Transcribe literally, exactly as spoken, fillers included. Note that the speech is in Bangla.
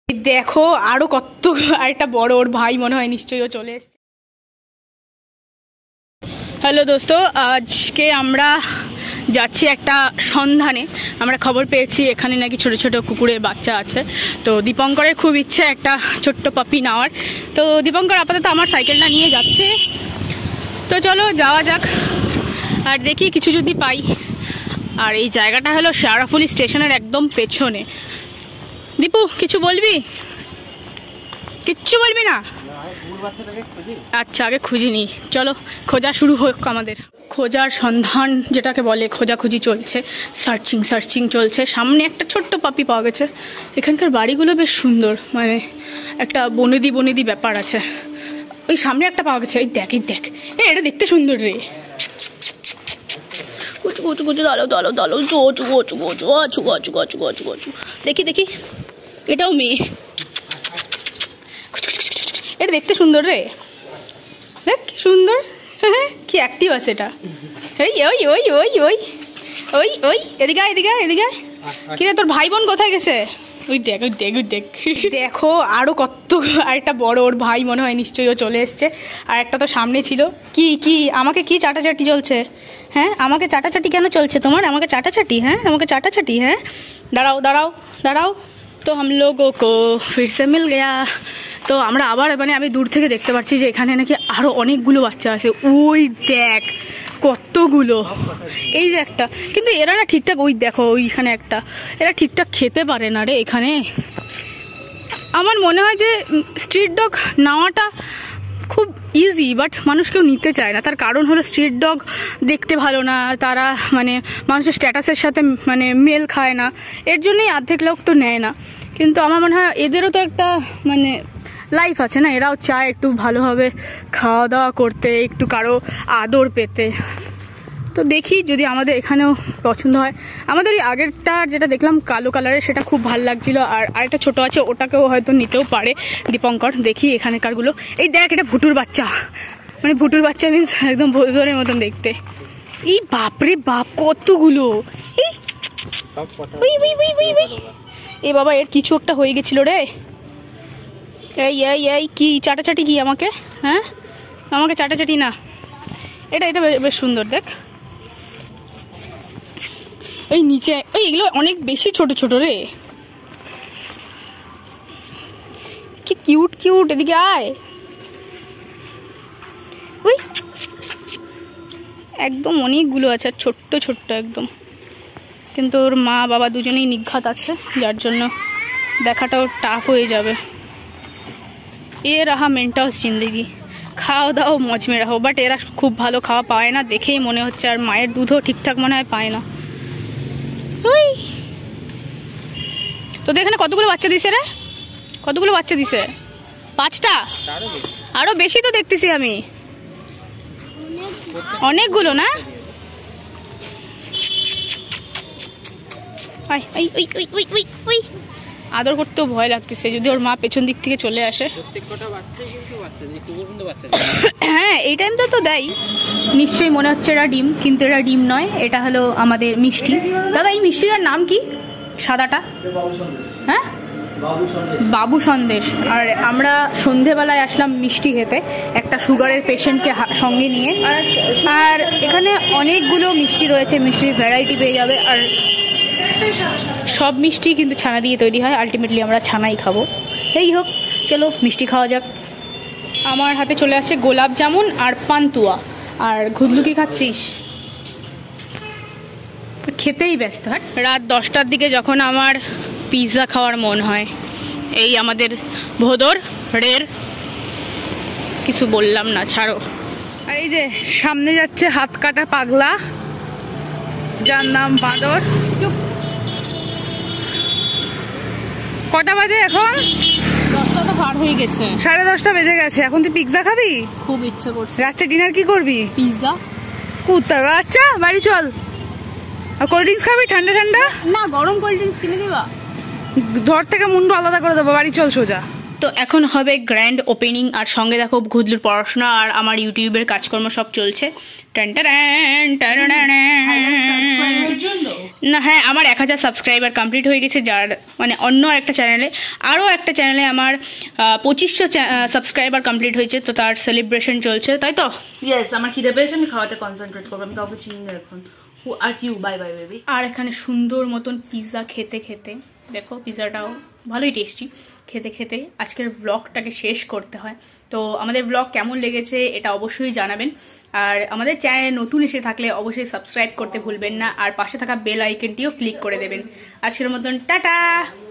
দেখো আরো কত, আরেকটা বড় ওর ভাই মনে হয় নিশ্চয়ই ও চলে এসছে। হ্যালো দোস্ত, আজকে আমরা যাচ্ছি একটা সন্ধানে। আমরা খবর পেয়েছি এখানে নাকি ছোট ছোট কুকুরের বাচ্চা আছে। তো দীপঙ্করের খুব ইচ্ছে একটা ছোট্ট পাপি নেওয়ার। তো দীপঙ্কর আপাতত আমার সাইকেলটা নিয়ে যাচ্ছে। তো চলো যাওয়া যাক, আর দেখি কিছু যদি পাই। আর এই জায়গাটা হলো শেয়ারাফুলি স্টেশনের একদম পেছনে। দীপু কিছু বলবি? কিচ্ছু বলবি না? আচ্ছা আগে খুঁজিনি, চলো খোঁজা শুরু হোক আমাদের। খোঁজার সন্ধান যেটাকে বলে, খোঁজাখুঁজি চলছে, সার্চিং সার্চিং চলছে। সামনে একটা ছোট্ট পাপি পাওয়া গেছে। এখানকার বাড়িগুলো বেশ সুন্দর, মানে একটা বনেদি বনেদি ব্যাপার আছে। ওই সামনে একটা পাওয়া গেছে, এই দেখ এই দেখ, এ এটা দেখতে সুন্দর রে। কুচু কুচু কুচু দালো দালো দালো চোচু গোচু গোচু আচু গচু গচু গচু গচু। দেখি দেখি, এটাও মেয়ে। এটা দেখতে সুন্দর রে, দেখ কি সুন্দর, কি অ্যাক্টিভ আছে এটা। এই ওই ওই ওই ওই ওই ওই এদিকে এদিকে এদিকে। কি রে তোর ভাই বোন কোথায় গেছে? ওই দেখ ওই দেখ ওই দেখ। দেখো আরো কত, আরেকটা বড় ওর ভাই মনে হয় নিশ্চয়ই ও চলে এসছে। আর একটা তো সামনে ছিল। কি কি আমাকে কি চাটাচাটি চলছে? হ্যাঁ আমাকে চাটাচাটি কেন চলছে তোমার? আমাকে চাটাচাটি? হ্যাঁ আমাকে চাটাচাটি? হ্যাঁ দাঁড়াও দাঁড়াও দাঁড়াও। তো हम लोगों को फिर से मिल गया। তো আমরা আবার মানে আমি দূর থেকে দেখতে পাচ্ছি যে এখানে নাকি আরো অনেকগুলো বাচ্চা আছে। ওই দেখ কতগুলো, এই যে একটা। কিন্তু এরা না ঠিকঠাক, ওই দেখো ওইখানে একটা, এরা ঠিকঠাক খেতে পারে না রে এখানে। আমার মনে হয় যে স্ট্রিট ডগ নেওয়াটা খুব ইজি, বাট মানুষ কেউ নিতে চায় না। তার কারণ হলো স্ট্রিট ডগ দেখতে ভালো না, তারা মানে মানুষের স্ট্যাটাসের সাথে মানে মেল খায় না, এর জন্যই অর্ধেক লোক তো নেয় না। কিন্তু আমার মনে হয় এদেরও তো একটা মানে লাইফ আছে না, এরাও চায় একটু ভালোভাবে খাওয়া দাওয়া করতে, একটু কারো আদর পেতে। তো দেখি যদি আমাদের এখানেও পছন্দ হয়। আমাদের ওই আগেরটা যেটা দেখলাম কালো কালারের, সেটা খুব ভালো লাগছিল। আর আরেকটা ছোট আছে, ওটাকেও হয়তো নিতেও পারে দীপঙ্কর। দেখি এখানকারগুলো। এই দেখ এটা ভুটুর বাচ্চা, মানে ভুটুর বাচ্চা মিন্স একদম ভোরের মতন দেখতে। এই বাপরে বাপ কতগুলো! এই বাবা এর কিছু একটা হয়ে গেছিল রে। এই এই এই কি চাটাচাটি কি আমাকে? হ্যাঁ আমাকে চাটাচাটি না, এটা এটা বেশ সুন্দর দেখ। এই নিচে ওই এগুলো অনেক বেশি ছোট ছোট রে, কি কিউট কিউট। এদিকে আয়। ওই একদম অনেকগুলো আছে, ছোট্ট ছোট্ট একদম। কিন্তু ওর মা বাবা দুজনেই নিঘাত আছে, যার জন্য দেখাটাও টাফ হয়ে যাবে। এ রাহা মেন্টাস জিন্দগি, খাওয়া দাও মজ মে রাখো। বাট এরা খুব ভালো খাওয়া পায় না দেখেই মনে হচ্ছে, আর মায়ের দুধও ঠিকঠাক মনে হয় পায় না। ওই তোদের এখানে কতগুলো বাচ্চা দিছে রে? কতগুলো বাচ্চা দিছে? পাঁচটা? আরো বেশি তো দেখতেছি আমি, অনেকগুলো না? আদর করতেও ভয় লাগতেছে যদি ওর মা পেছন দিক থেকে চলে আসে। হ্যাঁ এই টাইমটা তো দেয় নিশ্চয়ই। মনে হচ্ছে এটা ডিম, কিন্তু এটা ডিম নয়, এটা হলো আমাদের মিষ্টি। দাদা এই মিষ্টিটার নাম কি? সাদাটা? হ্যাঁ বাবু সন্দেশ। আর আমরা সন্ধেবেলায় আসলাম মিষ্টি খেতে, একটা সুগারের পেশেন্টকে সঙ্গে নিয়ে। আর এখানে অনেকগুলো মিষ্টি রয়েছে, মিষ্টির ভ্যারাইটি পেয়ে যাবে। আর সব মিষ্টি কিন্তু ছানা দিয়ে তৈরি হয়, আলটিমেটলি আমরা ছানাই খাবো। এই হোক, চলো মিষ্টি খাওয়া যাক। আমার হাতে চলে আসছে গোলাপ জামুন আর পান্তুয়া। আর ঘুগলু কি খাচ্ছিস? খেতেই ব্যস্ত। হ্যাঁ রাত দশটার দিকে যখন আমার পিৎজা খাওয়ার মন হয়, এই আমাদের ভোদর রের, কিছু বললাম না ছাড়ো। আর এই যে সামনে যাচ্ছে হাত কাটা পাগলা, যার নাম বাঁদর। কটা বাজে এখন? দশটা তো পার হয়ে গেছে, সাড়ে দশটা বেজে গেছে। এখন তুই পিৎজা খাবি? খুব ইচ্ছে করছে। রাত্রে ডিনার কি করবি? পিৎজা। কুত্তার বাচ্চা, বাড়ি চল। আর কোল্ড ড্রিঙ্কস খাবি? ঠান্ডা ঠান্ডা? না গরম কোল্ড ড্রিঙ্কস কিনে দিবা? ধর থেকে মুন্ডু আলাদা করে দেবো, বাড়ি চল সোজা। তো তো এখন হবে গ্র্যান্ড ওপেনিং, আর সঙ্গে দেখো ঘুদলুর পড়াশোনা আর আমার ইউটিউবের কাজকর্ম সব চলছে। না হ্যাঁ, আমার এক হাজার সাবস্ক্রাইবার কমপ্লিট হয়ে গেছে, যার মানে অন্য একটা চ্যানেলে, আরও একটা চ্যানেলে আমার পঁচিশশো সাবস্ক্রাইবার কমপ্লিট হয়েছে, তো তার সেলিব্রেশন চলছে, তাই তো? ইয়েস, আমার খিদে পেয়েছে, আমি খাওয়াতে কনসেন্ট্রেট করবো, আমি কাউকে চিনি না এখন। Are you, bye bye baby. আর এখানে সুন্দর মতন পিৎজা খেতে খেতে, দেখো পিৎজাটাও ভালোই টেস্টি, খেতে খেতে আজকের ব্লগটাকে শেষ করতে হয়। তো আমাদের ব্লগ কেমন লেগেছে এটা অবশ্যই জানাবেন, আর আমাদের চ্যানেলে নতুন এসে থাকলে অবশ্যই সাবস্ক্রাইব করতে ভুলবেন না, আর পাশে থাকা বেল আইকনটিও ক্লিক করে দেবেন। আজকের মতন টাটা।